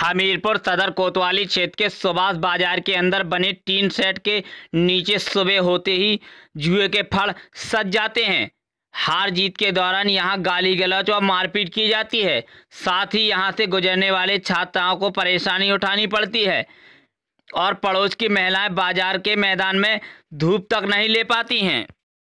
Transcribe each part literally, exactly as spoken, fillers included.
हमीरपुर सदर कोतवाली क्षेत्र के सुभाष बाजार के अंदर बने टीन शेड के नीचे सुबह होते ही जुए के फड़ सज जाते हैं। हार जीत के दौरान यहां गाली गलौज और मारपीट की जाती है। साथ ही यहां से गुजरने वाले छात्राओं को परेशानी उठानी पड़ती है और पड़ोस की महिलाएं बाजार के मैदान में धूप तक नहीं ले पाती हैं।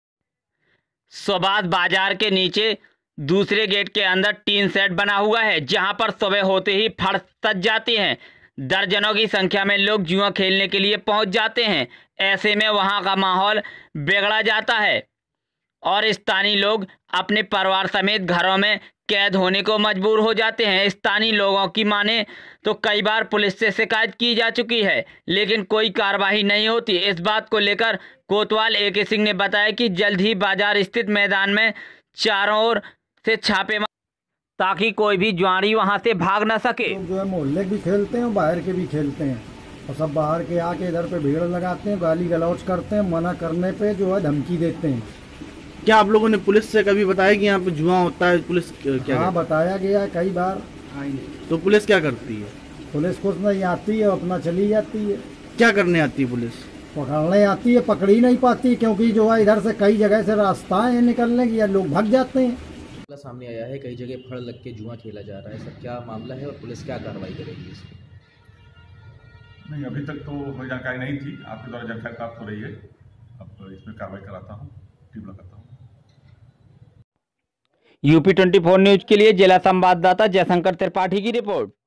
सुभाष बाजार के नीचे दूसरे गेट के अंदर टीन शेड बना हुआ है, जहां पर सुबह होते ही फड़ सज जाती हैं। दर्जनों की संख्या में लोग जुआ खेलने के लिए पहुंच जाते हैं। ऐसे में वहां का माहौल बिगड़ा जाता है और स्थानीय लोग अपने परिवार समेत घरों में कैद होने को मजबूर हो जाते हैं। स्थानीय लोगों की माने तो कई बार पुलिस से शिकायत की जा चुकी है, लेकिन कोई कार्रवाई नहीं होती। इस बात को लेकर कोतवाल ए के सिंह ने बताया कि जल्द ही बाजार स्थित मैदान में चारों ओर से छापे ताकि कोई भी जुआरी वहां से भाग न सके। लोग जो है मोहल्ले भी खेलते हैं और बाहर के भी खेलते हैं और सब बाहर के आके इधर पे भीड़ लगाते हैं, गाली गलौज करते हैं, मना करने पे जो है धमकी देते हैं। क्या आप लोगों ने पुलिस से कभी बताया कि यहाँ पे जुआ होता है? पुलिस क्या? हाँ, बताया गया है कई बार। तो पुलिस क्या करती है? पुलिस कुछ नहीं आती है, अपना चली जाती है। क्या करने आती है पुलिस? पकड़ने आती है, पकड़ी नहीं पाती क्योंकि जो है इधर से कई जगह से रास्ता है निकलने की, या लोग भाग जाते हैं। सामने आया है कई जगह फड़ लग के जुआ खेला जा रहा है, सर क्या मामला है और पुलिस क्या कार्रवाई करेगी इस पर? नहीं, अभी तक तो कोई जानकारी नहीं थी। आपके द्वारा जानकारी प्राप्त हो रही है, अब इसमें कार्रवाई कराता हूँ, टीम लगाता हूँ। यूपी चौबीस न्यूज के लिए जिला संवाददाता जयशंकर त्रिपाठी की रिपोर्ट।